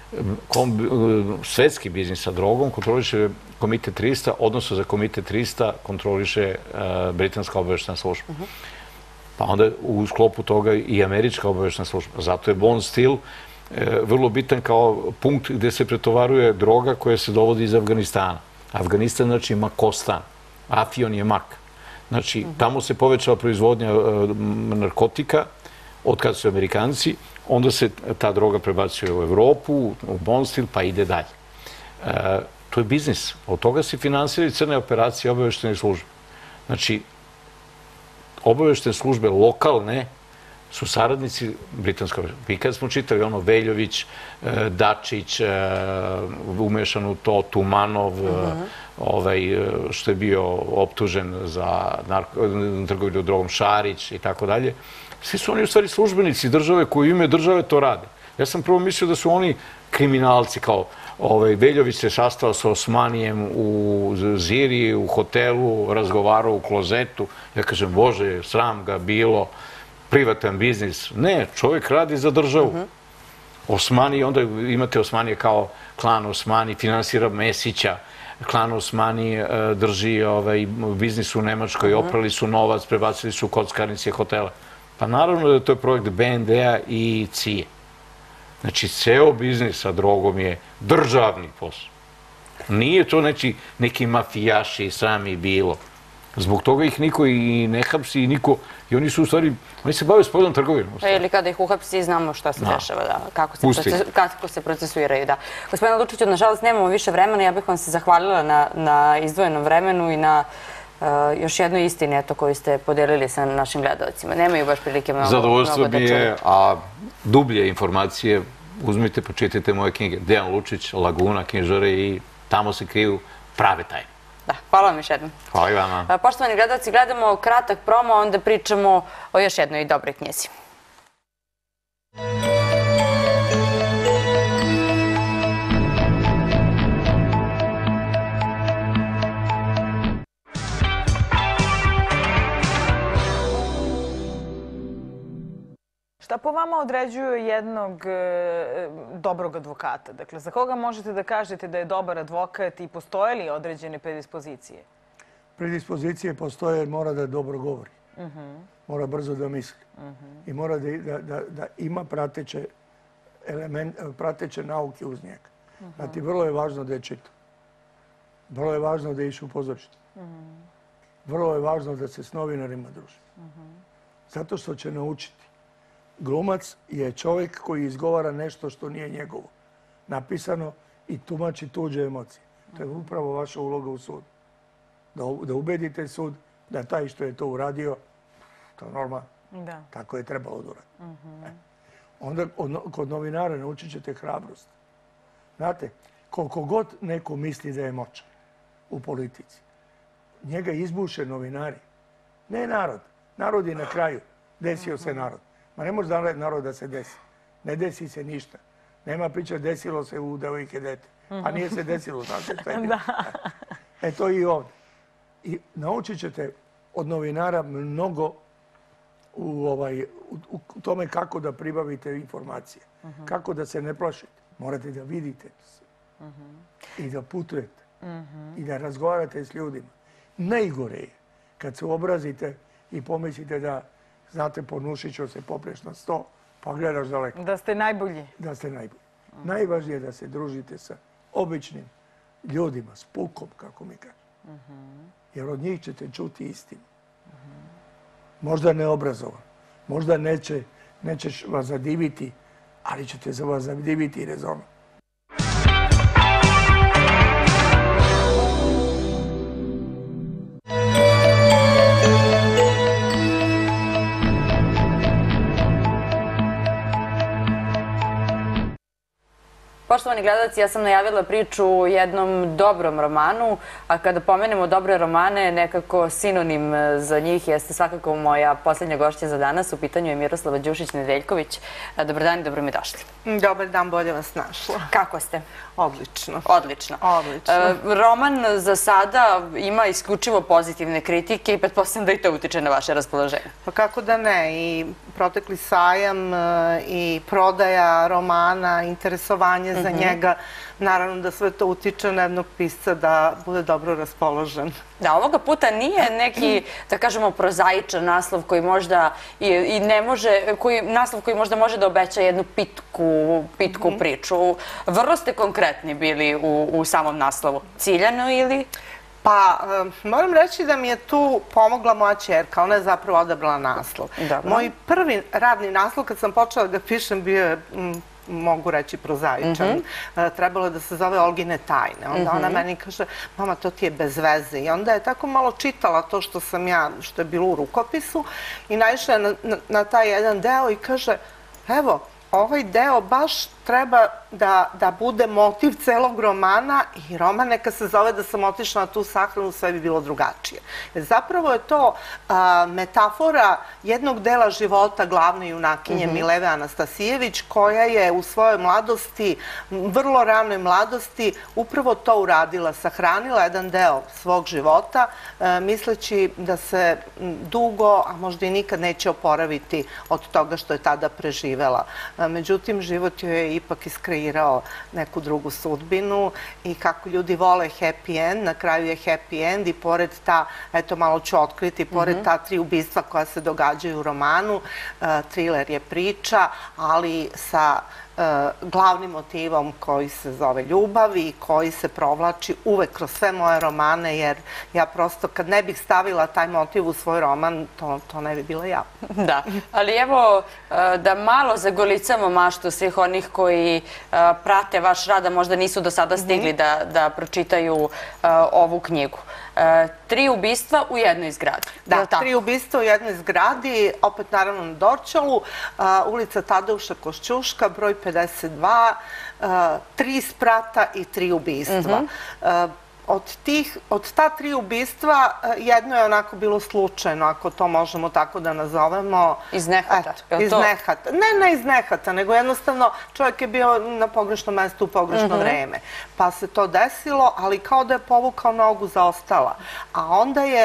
svetski biznis sa drogom kontroliše Komitet trista, odnosno za Komitet trista kontroliše britanska obaveštajna služba. Pa onda u sklopu toga i američka obaveštajna služba. Zato je Bond Steel vrlo bitan kao punkt gde se pretovaruje droga koja se dovodi iz Afganistana. Afganistan znači Makostan, Afion je mak. Znači, tamo se povećala proizvodnja narkotika od kada su Amerikanci, onda se ta droga prebacuje u Evropu, u Bond Steel, pa ide dalje. To je biznis. Od toga se finansiraju crne operacije obaveštene službe. Znači, obaveštene službe lokalne su saradnici britanske obaveštajne. I kad smo čitali ono Veljović, Dačić, umešan u to, Tumanov, što je bio optužen za trgovinu drogom, Šarić i tako dalje, svi su oni u stvari službenici države koji u ime države to rade. Ja sam prvo mislio da su oni kriminalci, kao Veljović se sastao sa Osmanijem u Ziriji, u hotelu, razgovarao u klozetu. Ja kažem, Bože, sram ga bilo, privatan biznis. Ne, čovjek radi za državu. Osmani, onda imate Osmanije kao klan Osmani, finansira Mesića, klan Osmani drži biznis u Nemačkoj, oprali su novac, prebacili su kockarnice hotela. Pa naravno da to je projekt B N D-a i C I E. Znači, ceo biznis sa drogom je državni posao. Nije to neki mafijaši sami bilo. Zbog toga ih niko i ne hapsi i niko... I oni su u stvari... Oni se bave spoljnom trgovinom. Ili kada ih uhapsi, znamo šta se dešava, kako se procesuiraju. Gospodine Lučiću, nažalost, nemamo više vremena. Ja bih vam se zahvalila na izdvojenom vremenu i na još jednoj istini koju ste podelili sa našim gledalcima. Nemaju baš prilike mnogo da čuju. Zadovoljstvo mi je, a dublje informacije uzmite, počitajte moje knjige. Dejan Lučić, Laguna, knjižare i tamo se kriju prave tajne. Da, hvala vam još jednom. Hvala i vama. Poštovani gledalci, gledamo kratak promo, onda pričamo o još jednoj dobroj knjizi. Šta Šta po vama određuje jednog dobrog advokata? Dakle, za koga možete da kažete da je dobar advokat i postoje li određene predispozicije? Predispozicije postoje, mora da dobro govori. Mora brzo da misli. I mora da ima prateće nauke uz njega. Znate, vrlo je važno da je čitao. Vrlo je važno da je išao u pozorište. Vrlo je važno da se s novinarima druži. Zato što će naučiti. Glumac je čovjek koji izgovara nešto što nije njegovo. Napisano i tumači tuđe emocije. To je upravo vaša uloga u sudu. Da ubedite sud da taj što je to uradio, to je normalno. Tako je trebalo da uradi. Onda kod novinara naučit ćete hrabrost. Znate, koliko god neko misli da je moćan u politici, njega izbuše novinari. Ne narod. Narod je na kraju. Desio se narod. Ma ne može narod da se desi. Ne desi se ništa. Nema priča desilo se u devojke dete. A nije se desilo, znate šta je bilo. E to i ovdje. I naučit ćete od novinara mnogo u tome kako da pribavite informacije. Kako da se ne plašite. Morate da vidite i da putujete i da razgovarate s ljudima. Najgore je kad se obrazite i pomislite da, znate, po Nušiću se popneš na sto, pa gledaš daleko. Da ste najbolji. Da ste najbolji. Najvažnije je da se družite sa običnim ljudima, s pukom, kako mi kažem. Jer od njih ćete čuti istinu. Možda neobrazovan, možda neće vas zadiviti, ali ćete za vas zadiviti i rezonom. Poštovani gledalci, ja sam najavila priču o jednom dobrom romanu, a kada pomenemo dobre romane, nekako sinonim za njih jeste svakako moja posljednja gošća za danas. U pitanju je Miroslava Đušić-Nedeljković. Dobar dan i dobro mi došli. Dobar dan, bolje vas našla. Kako ste? Odlično. Odlično. Roman za sada ima isključivo pozitivne kritike i pretpostavljam da i to utiče na vaše raspoloženje. Pa kako da ne, i protekli sajam i prodaja romana, interesovanje za njega, naravno da sve to utiče na jednog pisca da bude dobro raspoložen. Da, ovoga puta nije neki, da kažemo, prozaičan naslov koji možda i ne može, naslov koji možda može da obeća jednu pitku priču. Vrlo ste konkretni bili u samom naslovu. Ciljano ili? Pa, moram reći da mi je tu pomogla moja ćerka. Ona je zapravo odabrala naslov. Moj prvi radni naslov, kad sam počela da ga pišem, bio je, mogu reći, prozaičan. Trebalo je da se zove Olgine tajne. Onda ona meni kaže, mama, to ti je bez veze. I onda je tako malo čitala to što sam ja, što je bilo u rukopisu i naišla je na taj jedan deo i kaže, evo, ovaj deo baš treba da bude motiv celog romana i roman neka se zove Da sam otišla na tu sahranu, sve bi bilo drugačije. Jer zapravo je to metafora jednog dela života glavne junakinje Mileve Anastasijević, koja je u svojoj mladosti, vrlo ranoj mladosti, upravo to uradila, sahranila jedan deo svog života, misleći da se dugo, a možda i nikad neće oporaviti od toga što je tada preživela. Međutim, život joj je ipak iskreirao neku drugu sudbinu i kako ljudi vole happy end, na kraju je happy end i pored ta, eto malo ću otkriti, pored ta tri ubistva koja se događaju u romanu, thriller je priča, ali sa glavnim motivom koji se zove ljubav i koji se provlači uvek kroz sve moje romane, jer ja prosto kad ne bih stavila taj motiv u svoj roman, to ne bi bila ja. Da, ali evo da malo zagolicamo maštu svih onih koji prate vaš rad, a možda nisu do sada stigli da pročitaju ovu knjigu. Tri ubistva u jednoj zgradi. Da, tri ubistva u jednoj zgradi, opet naravno na Dorćolu, ulica Tadeuša Košćuška, broj pedeset dva, tri sprata i tri ubistva. Od ta tri ubistva jedno je onako bilo slučajno, ako to možemo tako da nazovemo. Iz nehata? Iz nehata. Ne, ne iz nehata, nego jednostavno čovjek je bio na pogrešnom mestu u pogrešno vreme. Pa se to desilo, ali kao da je povukao nogu, zaostala. A onda je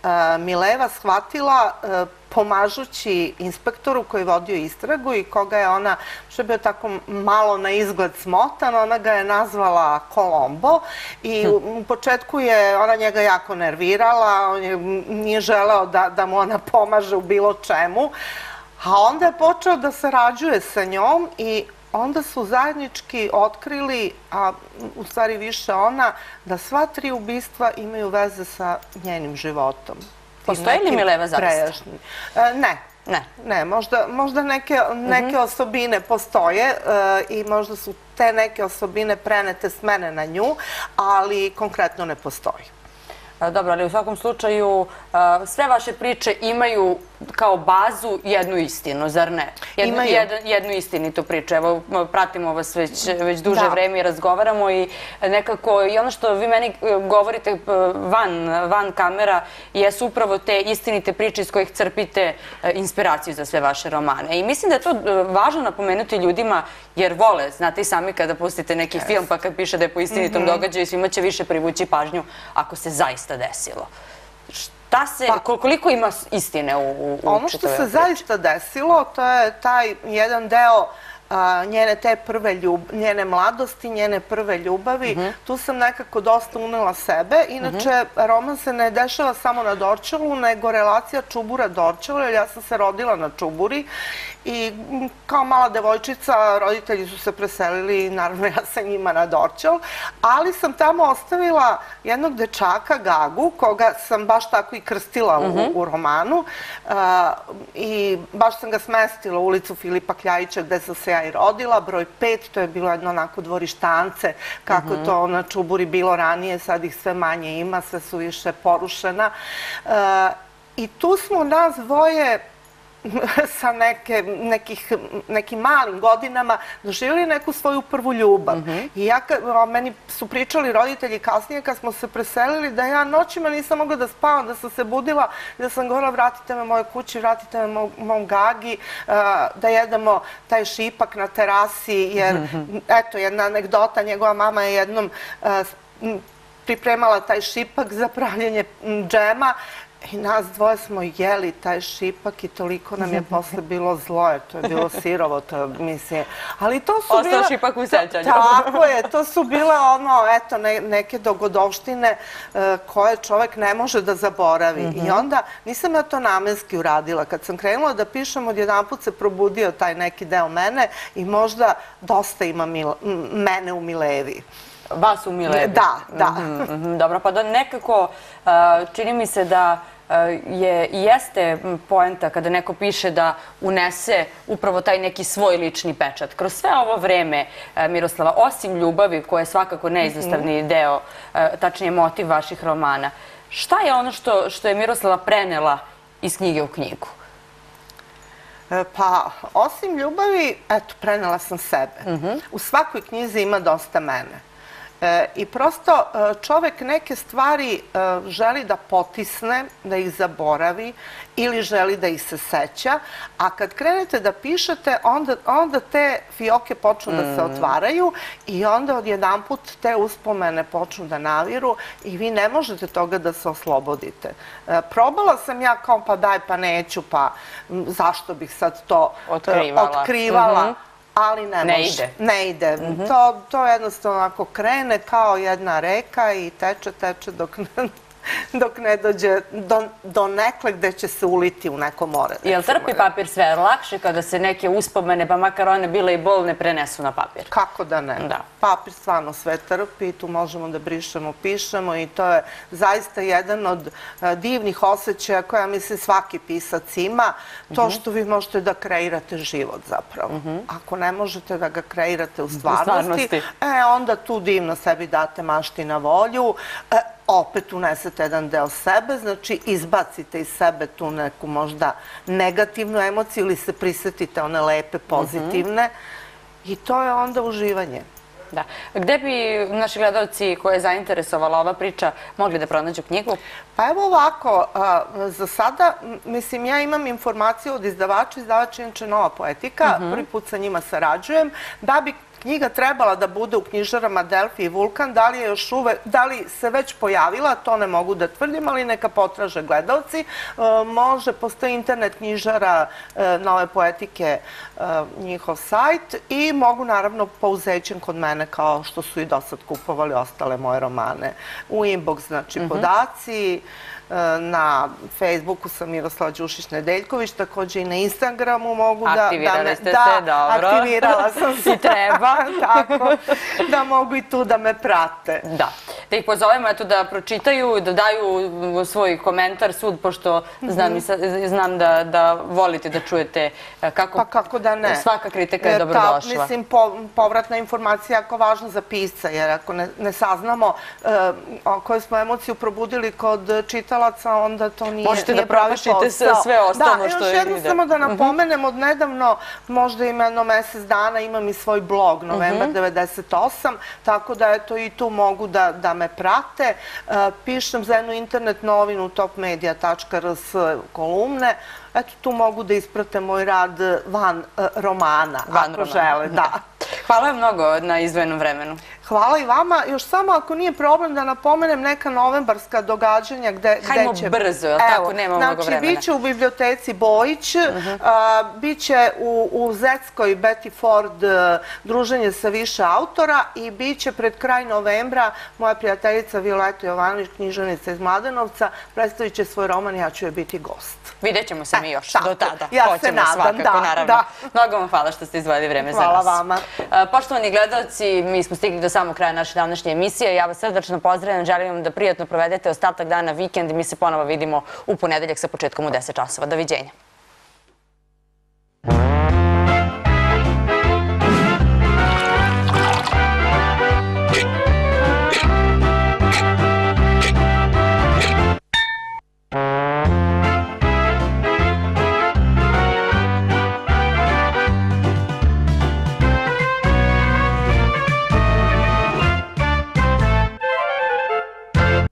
Mileva shvatila pomažući inspektoru koji je vodio istragu i koga je ona, što je bio tako malo na izgled smotan, ona ga je nazvala Kolombo i u početku je ona njega jako nervirala, on je, nije želeo da, da mu ona pomaže u bilo čemu, a onda je počeo da sarađuje sa njom i onda su zajednički otkrili, a u stvari više ona, da sva tri ubistva imaju veze sa njenim životom. Postoji li Mileva zaista? Ne. Ne. Ne, možda neke osobine postoje i možda su te neke osobine prenete s mene na nju, ali konkretno ne postoji. Dobro, ali u svakom slučaju sve vaše priče imaju kao bazu jednu istinu, zar ne? Imaju. Jednu istinitu priču. Evo, pratimo vas već duže vreme i razgovaramo i nekako i ono što vi meni govorite van kamera jesu upravo te istinite priče iz kojih crpite inspiraciju za sve vaše romane. I mislim da je to važno napomenuti ljudima jer vole, znate i sami kada pustite neki film pa kad piše da je po istinitom događaju svima će više privući pažnju ako se zaista desilo. Šta se, koliko ima istine u čitavoj priči? Ono što se zaista desilo, to je taj jedan deo njene te prve njene mladosti, njene prve ljubavi. Tu sam nekako dosta unela sebe. Inače, roman se ne dešava samo na Dorćolu, nego relacija Čubura-Dorćol, jer ja sam se rodila na Čuburi i kao mala devojčica roditelji su se preselili i naravno ja sa njima na Dorćol, ali sam tamo ostavila jednog dečaka, Gagu, koga sam baš tako i krstila u romanu i baš sam ga smestila u ulicu Filipa Kljajića gde sam se ja i rodila, broj pet, to je bilo jedno onako dvorištance, kako to na Čuburi bilo ranije, sad ih sve manje ima, sve su više porušena. I tu smo nas dvoje sa nekim malim godinama doživjeli neku svoju prvu ljubav. I ja, meni su pričali roditelji kasnije kad smo se preselili da ja noćima nisam mogla da spavam, da sam se budila, da sam govorila vratite me moje kući, vratite me mom Gagi, da jedemo taj šipak na terasi, jer eto jedna anegdota, njegova mama je jednom pripremala taj šipak za pravljenje džema i nas dvoje smo jeli taj šipak i toliko nam je posle bilo zlo, jer to je bilo sirovo, to mislim. Ali to su bile... Ostao šipak u sećanju. Tako je, to su bile ono, eto, neke dogodovštine koje čovek ne može da zaboravi. I onda nisam ja to namenski uradila. Kad sam krenula da pišem, odjedanput se probudio taj neki deo mene i možda dosta ima mene u Milevi. Vas u Milevi? Da, da. Dobro, pa da nekako čini mi se da jeste poenta kada neko piše da unese upravo taj neki svoj lični pečat. Kroz sve ovo vreme, Miroslava, osim ljubavi, koja je svakako neizostavni deo, tačnije motiv vaših romana, šta je ono što je Miroslava prenela iz knjige u knjigu? Pa, osim ljubavi, eto, prenela sam sebe. U svakoj knjizi ima dosta mene. I prosto čovek neke stvari želi da potisne, da ih zaboravi ili želi da ih se seća, a kad krenete da pišete, onda te fioke počnu da se otvaraju i onda odjedanput te uspomene počnu da naviru i vi ne možete toga da se oslobodite. Probala sam ja kao pa daj pa neću, pa zašto bih sad to otkrivala. Ali ne može. Ne ide. To jednostavno ako krene kao jedna reka i teče, teče dok ne dođe do nekle gde će se uliti u neko more. Jel trpi papir sve lakše kada se neke uspomene, pa makar one bile i bolne, prenesu na papir? Kako da ne. Papir stvarno sve trpi, tu možemo da brišemo, pišemo i to je zaista jedan od divnih osjećaja koja, mislim, svaki pisac ima. To što vi možete da kreirate život zapravo. Ako ne možete da ga kreirate u stvarnosti, onda tu divno sebi date mašti na volju, opet unesete jedan deo sebe, znači izbacite iz sebe tu neku možda negativnu emociju ili se prisetite one lepe, pozitivne i to je onda uživanje. Da. Gde bi naši gledalci koje je zainteresovala ova priča mogli da pronađu knjigu? Pa evo ovako, za sada, mislim, ja imam informaciju od izdavača, izdavač je inače Nova Poetika, prvi put sa njima sarađujem, da bi knjiga trebala da bude u knjižarama Delfi i Vulkan, da li je još uvek, da li se već pojavila, to ne mogu da tvrdim, ali neka potraže gledalci. Može, postoji internet knjižara Nove poetike, njihov sajt, i mogu naravno pouzećem kod mene, kao što su i do sad kupovali ostale moje romane. U inbox, znači podaci, na Facebooku sam Miroslava Đušić-Nedeljković, takođe i na Instagramu mogu da... Aktivirali ste se, dobro. Aktivirala sam se. I treba. Tako, da mogu i tu da me prate. Da. Da ih pozovemo, eto, da pročitaju, da daju svoj komentar, sud, pošto znam da volite da čujete kako... Pa kako da ne. Svaka kritika je dobrodošla. Mislim, povratna informacija je jako važna za pisca, jer ako ne saznamo koju smo emociju probudili kod čitalaca, onda to nije pravi posao. Možete da promašite sve ostalo što je... Da, još jedno samo da napomenem, od nedavno, možda ima jedno mesec dana, imam i svoj blog, novembar devedeset osam, tako da eto i tu mogu da me prate. Pišem za jednu internet novinu topmedia tačka rs kolumne. Eto, tu mogu da isprate moj rad van romana, ako žele. Hvala vam mnogo na izdvojenom vremenu. Hvala i vama. Još samo, ako nije problem, da napomenem neka novembarska događanja gde će... Hajmo brzo, jel tako? Nema mnogo vremena. Znači, bit će u biblioteci Bojić, bit će u Zetskoj Betty Ford druženje sa više autora i bit će pred kraj novembra moja prijateljica Violeta Jovanović, književnica iz Mladenovca, predstavit će svoj roman, ja ću joj biti gost. Vidjet ćemo se mi još do tada. Ja se nadam, da. Mnogo vam hvala što ste izdvojili vreme za nas. Hvala vama. Poštovani gledalci, mi smo stigli do samog kraja naše današnje emisije. Ja vas srdačno pozdravljam, želim vam da prijatno provedete ostatak dana, vikend i mi se ponovo vidimo u ponedeljak sa početkom u deset časova. Doviđenja.